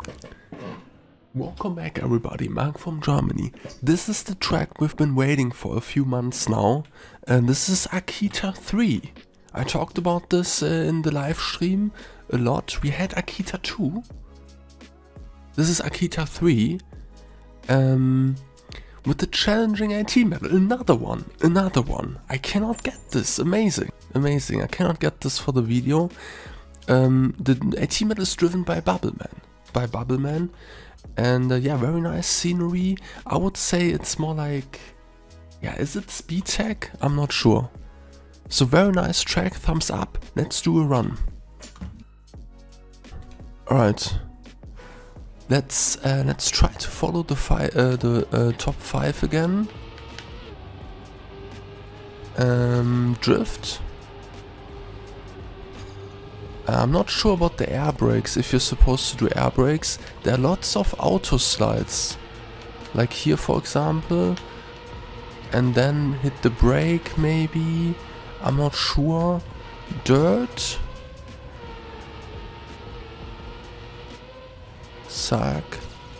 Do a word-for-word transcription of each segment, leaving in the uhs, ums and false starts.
Welcome back everybody, Mark from Germany. This is the track we've been waiting for a few months now, and this is Akita three. I talked about this uh, in the live stream a lot. We had Akita two. This is Akita three. Um, with the challenging AT medal. Another one, another one. I cannot get this. Amazing, amazing. I cannot get this for the video. Um, the AT medal is driven by Bubbleman. By Bubbleman. And uh, yeah, very nice scenery. I would say it's more like, yeah, is it speed tech? I'm not sure. So very nice track, thumbs up. Let's do a run. Alright. Let's uh, let's try to follow the fi uh, the uh, top five again. Um, drift. I'm not sure about the air brakes, if you're supposed to do air brakes. There are lots of auto slides, like here for example, and then hit the brake maybe, I'm not sure. Dirt. Zack.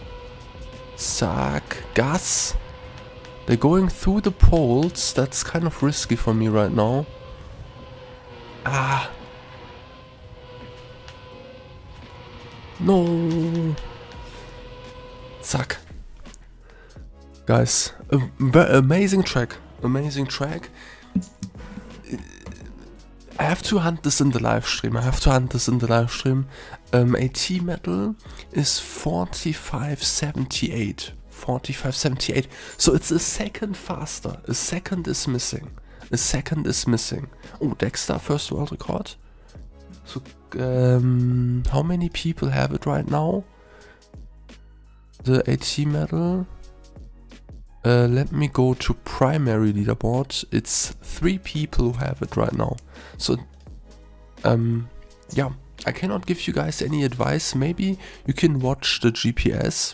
Zack. Gas. They're going through the poles, that's kind of risky for me right now. Ah. No. Zack. Guys, a amazing track. Amazing track. I have to hunt this in the live stream. I have to hunt this in the live stream. Um, AT medal is forty-five seventy-eight. forty-five seventy-eight. So it's a second faster. A second is missing. A second is missing. Oh, Dexter, first world record. So, um, how many people have it right now? The AT medal. Uh, let me go to primary leaderboard. It's three people who have it right now. So, um, yeah, I cannot give you guys any advice. Maybe you can watch the G P S.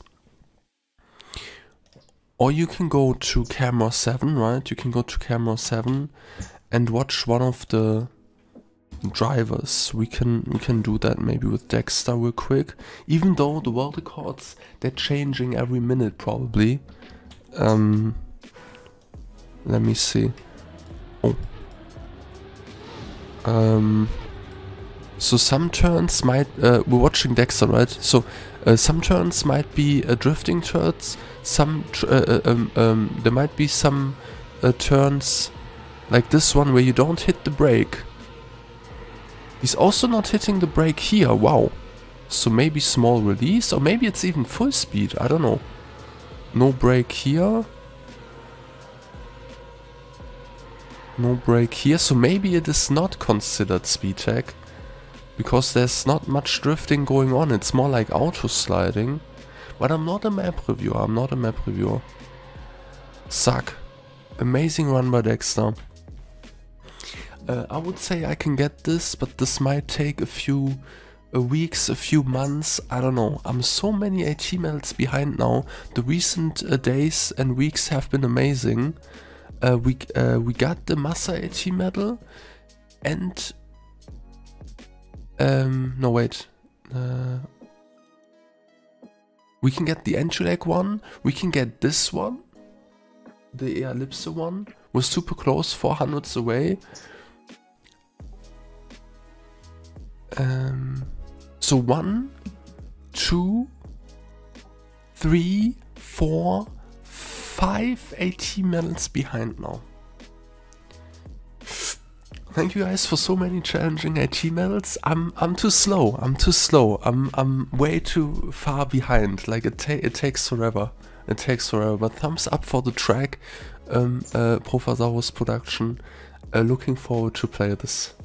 Or you can go to camera seven, right? You can go to camera seven and watch one of the drivers. We can we can do that maybe with Dexter real quick. Even though the world records, they're changing every minute probably. Um, let me see. Oh. Um. So some turns might. Uh, we're watching Dexter, right? So uh, some turns might be uh, drifting turns. Some tr uh, um, um, there might be some uh, turns like this one where you don't hit the brake. He's also not hitting the brake here, wow. So maybe small release, or maybe it's even full speed, I don't know. No brake here. No brake here, so maybe it is not considered speed tech. Because there's not much drifting going on, it's more like auto sliding. But I'm not a map reviewer, I'm not a map reviewer. Zack. Amazing run by Dexter. Uh, I would say I can get this, but this might take a few uh, weeks, a few months, I don't know. I'm so many AT medals behind now. The recent uh, days and weeks have been amazing. Uh, we, uh, we got the Massa AT medal and... Um, no wait. Uh, we can get the entry leg one, we can get this one. The Ellipse one. We're super close, four hundredths away. Um, so one, two, three, four, five AT medals behind now. Thank you guys for so many challenging AT medals. I'm I'm too slow. I'm too slow. I'm I'm way too far behind. Like it ta it takes forever. It takes forever. But thumbs up for the track. Um, uh, Profasaurus production. Uh, looking forward to play this.